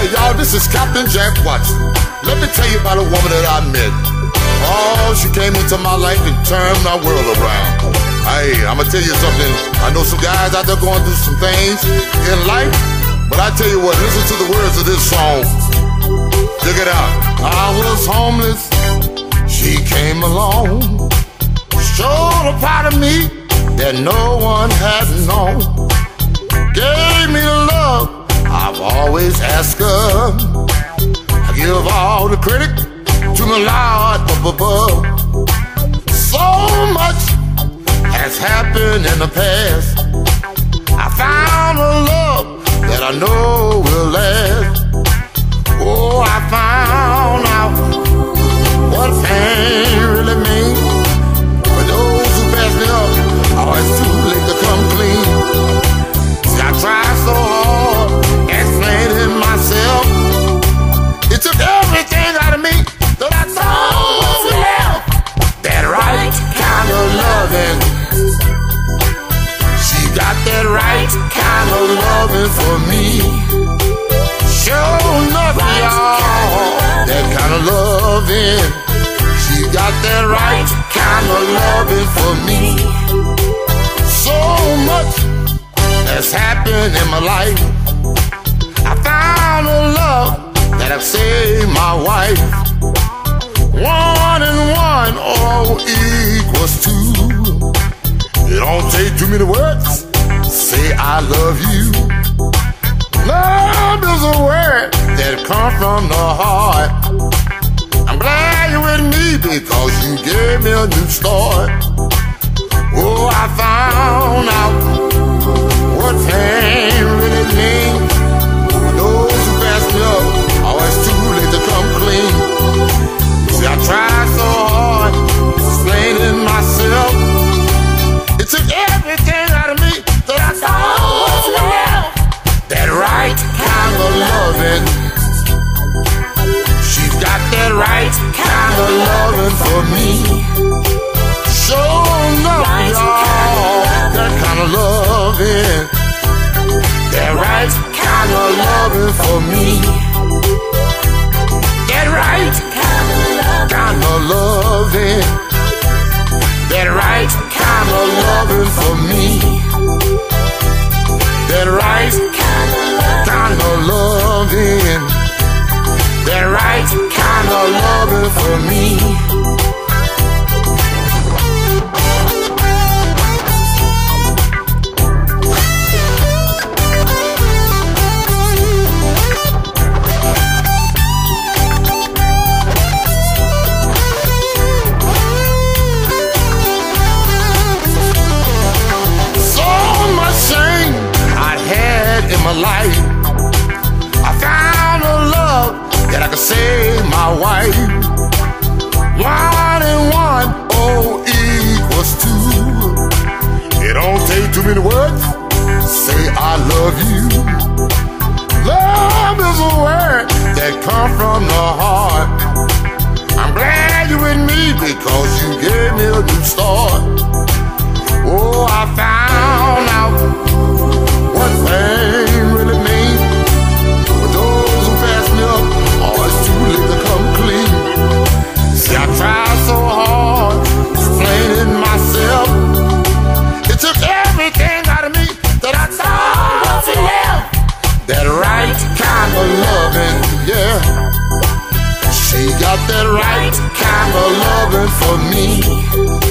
Hey y'all, this is Captain Jack Watson. Let me tell you about a woman that I met. Oh, she came into my life and turned my world around. Hey, I'ma tell you something. I know some guys out there going through some things in life, but I tell you what, listen to the words of this song. Check it out. I was homeless, she came along, showed a part of me that no one had known, gave me the love I've always asked her. I give all the credit to my Lord up above. So much has happened in the past. I found a love that I know will last. Oh, I found out what pain really means. For those who pass me up, oh, it's too late to come clean. See, I tried so hard explaining myself. It took everything out of me that I thought was left. That right kind of loving. She got that right kind of loving for me. Sure enough, y'all, that kind of loving. She got that right kind of loving for me. So much has happened in my life. I found a love that I've saved my wife. 1 and 1, oh, equals 2. It don't take too many words, say I love you. Love is a word that comes from the heart. I'm glad you're with me because you gave me a new start. Oh, I found out what pain really means. For those who pass me up, oh, it's too late to come clean. See, I tried so hard explaining myself. It took everything out of me that I thought was left. That right kind of loving. She's got that right kind of loving for me. Sure enough, y'all, that kind of loving. That right kind of loving for me. That right kind of loving. That right kind of loving for me. That right kind of loving. That right kind of loving for me. In my life, I found a love that I could save my wife. 1 and 1, oh, equals 2. It don't take too many words, say I love you. Love is a word that comes from the heart. I'm glad you're with me because you gave me a new start. Oh, I found out what pain really means. For those who pass me up, oh, it's too late to come clean. See, I tried so hard explaining myself. It took everything out of me that I thought was left. That right kind of loving, yeah. She got that right kind of loving for me.